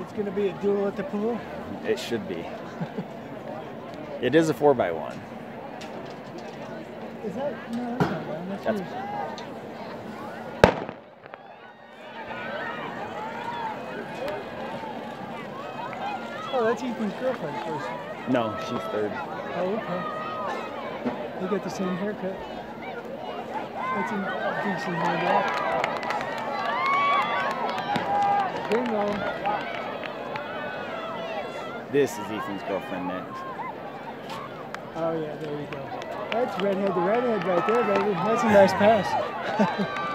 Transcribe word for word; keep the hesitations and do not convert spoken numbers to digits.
It's going to be a duel at the pool? It should be. It is a four by one. Is that? No, that's not bad. That's, That's yours. Oh, that's Ethan's girlfriend first. No, she's third. Oh, okay. They got the same haircut. That's a decent haircut. Bingo. This is Ethan's girlfriend next. Oh yeah, there you go. That's redhead, the redhead right there, baby. That's a nice pass.